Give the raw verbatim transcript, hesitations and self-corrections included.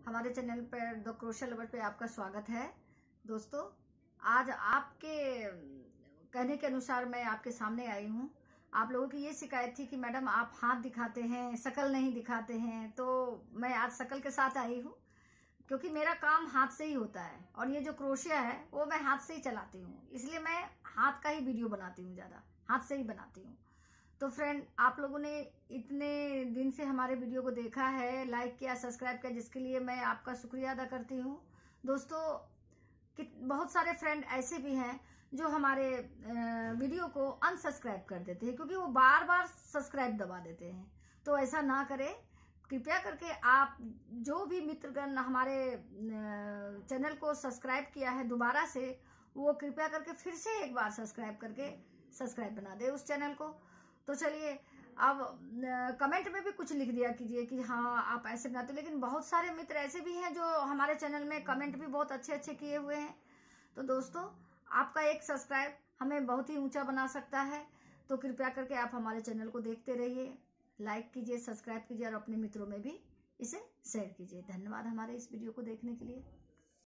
हमारे चैनल पर the crochet lover पे आपका स्वागत है। दोस्तों, आज आपके कहने के अनुसार मैं आपके सामने आई हूँ। आप लोगों की ये शिकायत थी कि मैडम आप हाथ दिखाते हैं, शकल नहीं दिखाते हैं, तो मैं आज शकल के साथ आई हूँ क्योंकि मेरा काम हाथ से ही होता है और ये जो क्रोशिया है वो मैं हाथ से ही चलाती हूँ, इसलिए मैं हाथ का ही वीडियो बनाती हूँ, ज़्यादा हाथ से ही बनाती हूँ। तो फ्रेंड, आप लोगों ने इतने दिन से हमारे वीडियो को देखा है, लाइक किया, सब्सक्राइब किया, जिसके लिए मैं आपका शुक्रिया अदा करती हूँ। दोस्तों, बहुत सारे फ्रेंड ऐसे भी हैं जो हमारे वीडियो को अनसब्सक्राइब कर देते हैं क्योंकि वो बार बार सब्सक्राइब दबा देते हैं। तो ऐसा ना करें, कृपया करके आप जो भी मित्रगण हमारे चैनल को सब्सक्राइब किया है दोबारा से, वो कृपया करके फिर से एक बार सब्सक्राइब करके सब्सक्राइब बना दे उस चैनल को। तो चलिए, अब कमेंट में भी कुछ लिख दिया कीजिए कि हाँ आप ऐसे बनाते हो। लेकिन बहुत सारे मित्र ऐसे भी हैं जो हमारे चैनल में कमेंट भी बहुत अच्छे अच्छे किए हुए हैं। तो दोस्तों, आपका एक सब्सक्राइब हमें बहुत ही ऊंचा बना सकता है। तो कृपया करके आप हमारे चैनल को देखते रहिए, लाइक कीजिए, सब्सक्राइब कीजिए और अपने मित्रों में भी इसे शेयर कीजिए। धन्यवाद हमारे इस वीडियो को देखने के लिए।